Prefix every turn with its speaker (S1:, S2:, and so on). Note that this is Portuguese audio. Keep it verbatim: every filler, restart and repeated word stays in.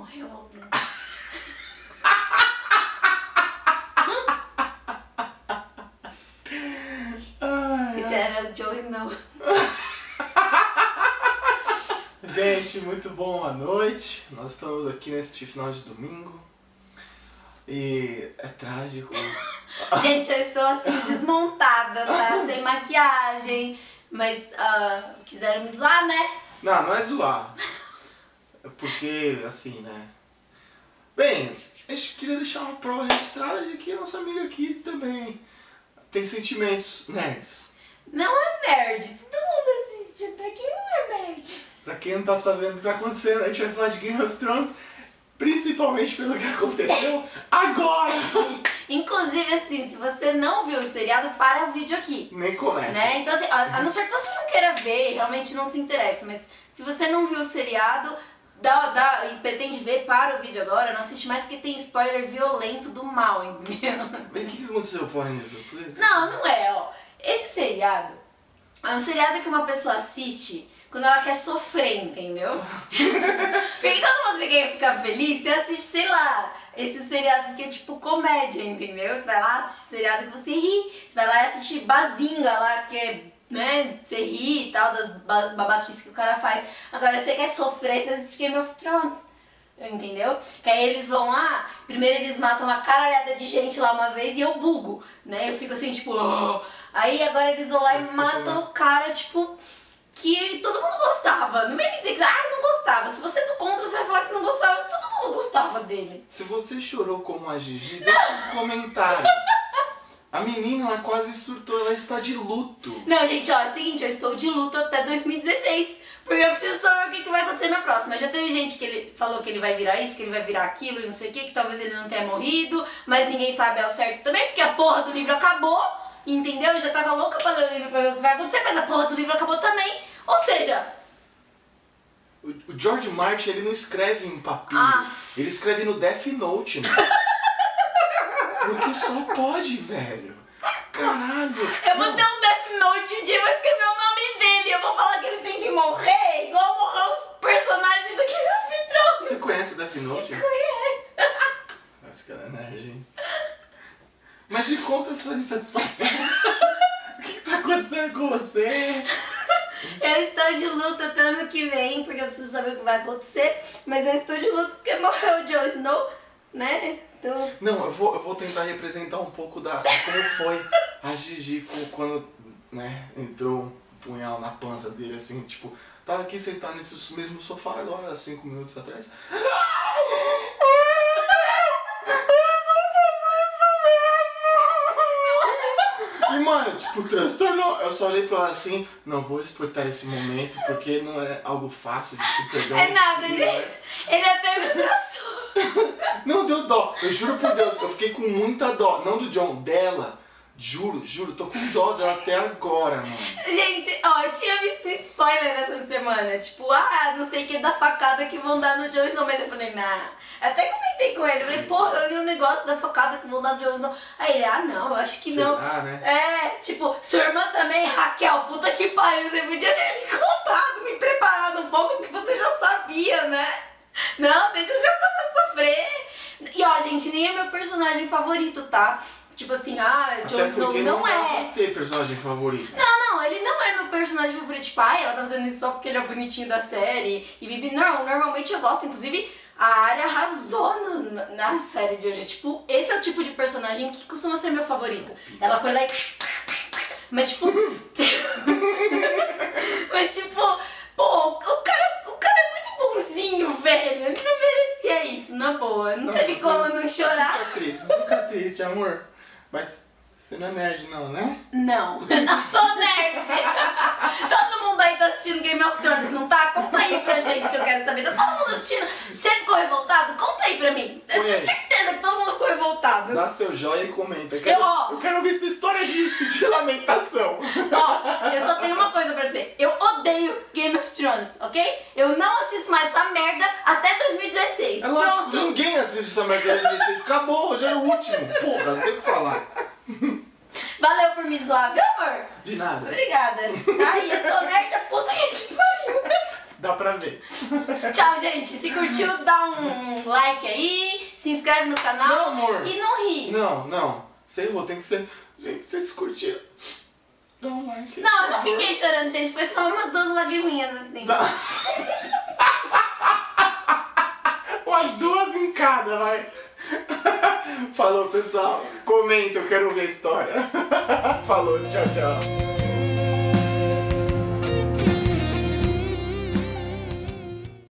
S1: morreu, né? Isso era o Jon Snow.
S2: Gente, muito boa noite. Nós estamos aqui neste final de domingo. E é trágico.
S1: Gente, eu estou assim, desmontada, tá? Sem maquiagem. Mas uh, quiseram me zoar, né?
S2: Não, não é zoar. É porque, assim, né? Bem, a gente queria deixar uma prova registrada de que a nossa amiga aqui também tem sentimentos nerds.
S1: Não é nerd. Todo mundo assiste, até quem não é nerd.
S2: Pra quem não tá sabendo o que tá acontecendo, a gente vai falar de Game of Thrones, principalmente pelo que aconteceu agora!
S1: Inclusive, assim, se você não viu o seriado, para o vídeo aqui.
S2: Nem começa.
S1: Né? Então, assim, a, a não ser que você não queira ver, realmente não se interessa, mas se você não viu o seriado dá, dá, e pretende ver, para o vídeo agora, não assiste mais porque tem spoiler violento do mal, entendeu?
S2: Mas o que, que aconteceu, Vanessa?
S1: Não, não é, ó. Esse seriado é um seriado que uma pessoa assiste quando ela quer sofrer, entendeu? Porque quando você quer ficar feliz, você assiste, sei lá, esses seriados que é tipo comédia, entendeu? Você vai lá, assiste seriado que você ri, você vai lá e assiste Bazinga lá, que é, né, você ri e tal, das babaquices que o cara faz. Agora, você quer sofrer, você assiste Game of Thrones, entendeu? Que aí eles vão lá, primeiro eles matam uma caralhada de gente lá uma vez e eu bugo, né? Eu fico assim, tipo... Oh! Aí agora eles vão lá e matam o cara, tipo... que todo mundo gostava. Não vem me dizer que ah, não gostava. Se você é do contra, você vai falar que não gostava, mas todo mundo gostava dele.
S2: Se você chorou como a Gigi, deixa um comentário. A menina, ela quase surtou, ela está de luto.
S1: Não, gente, ó, é o seguinte, eu estou de luto até dois mil e dezesseis. Porque eu preciso saber o que, que vai acontecer na próxima. Já teve gente que ele falou que ele vai virar isso, que ele vai virar aquilo e não sei o que, que talvez ele não tenha morrido, mas ninguém sabe ao certo também, porque a porra do livro acabou, entendeu? Eu já tava louca pra ler o livro pra ver o que vai acontecer, mas a porra do livro acabou também. Ou seja...
S2: O, o George Martin, ele não escreve em papiro.
S1: Ah.
S2: Ele escreve no Death Note, mano. Porque só pode, velho. Caralho.
S1: Eu vou ter um Death Note um dia e vou escrever o nome dele. Eu vou falar que ele tem que morrer, igual morreu os personagens do Game of Thrones.
S2: Você conhece o Death Note?
S1: Eu conheço.
S2: Nossa, cara, é nerd, hein? Mas me conta a sua insatisfação. O que, que tá acontecendo com você?
S1: Eu estou de luto até ano que vem, porque eu preciso saber o que vai acontecer. Mas eu estou de luto porque morreu o Jon Snow, né? Então...
S2: Não, eu vou, eu vou tentar representar um pouco da, de como foi a Gigi quando, né, entrou um punhal na pança dele, assim, tipo, tava aqui sentado nesse mesmo sofá agora, cinco minutos atrás. E, mano, tipo, transtornou. Eu só olhei pra ela assim, não vou explotar esse momento, porque não é algo fácil de se perder.
S1: É nada, gente. Ele até me abraçou.
S2: Não deu dó, eu juro por Deus, eu fiquei com muita dó. Não do John, dela. Juro, juro, tô com dó dela até agora, mano.
S1: Gente, ó, eu tinha visto um spoiler essa semana. Tipo, ah, não sei o que da facada que vão dar no Jon Snow. Mas eu falei, nah. Até comentei com ele. Eu falei, porra, eu li um negócio da facada que vão dar no Jon Snow. Aí ele, ah, não, eu acho que não.
S2: Será, né?
S1: É, tipo, sua irmã também, Raquel, puta que pariu. Você podia ter me contado, me preparado um pouco, porque você já sabia, né? Não, deixa eu já sofrer. E ó, gente, nem é meu personagem favorito, tá? Tipo assim, ah, Jon Snow não,
S2: não
S1: é.
S2: Não ter personagem favorito.
S1: Não, não, ele não é meu personagem favorito. Tipo, ah, ela tá fazendo isso só porque ele é o bonitinho da série. E Bibi, não, normalmente eu gosto. Inclusive, a Arya arrasou no, na série de hoje. Tipo, esse é o tipo de personagem que costuma ser meu favorito. Ela foi lá e... Mas tipo... Mas tipo... Pô, o cara, o cara é muito bonzinho, velho. Ele não merecia isso, na boa. Não, não teve não, como não chorar.
S2: Não fica triste, não fica triste, amor. Mas você não é nerd não, né?
S1: Não, eu não sou nerd. Todo mundo aí tá assistindo Game of Thrones, não tá? Conta aí pra gente que eu quero saber. Tá todo mundo assistindo? Você ficou revoltado? Conta aí pra mim. Eu tenho certeza que todo mundo ficou revoltado.
S2: Dá seu joinha e comenta. Eu quero,
S1: eu, ó,
S2: eu quero ouvir sua história de, de lamentação.
S1: Ó, eu só tenho uma coisa pra dizer. Eu odeio Game of Thrones, ok? Eu não assisto mais essa merda até dois mil e dezesseis.
S2: É lógico, ninguém assiste essa merda de dois mil e dezesseis. Acabou, já era o último. Porra, não tem o que falar.
S1: Valeu por me zoar, viu, amor?
S2: De nada.
S1: Obrigada. Ai, eu sou nerd, a puta que te pariu.
S2: Dá dá pra ver.
S1: Tchau, gente. Se curtiu, dá um like aí, se inscreve no canal.
S2: Não, amor.
S1: E não ri.
S2: Não, não. Você errou, tem que ser... Gente, vocês curtiram. Dá um like.
S1: Não, eu não fiquei chorando, gente. Foi só umas duas lagriminhas assim.
S2: Dá... Umas duas em cada, vai. Falou, pessoal. Comenta, eu quero ver a história. Falou, tchau, tchau.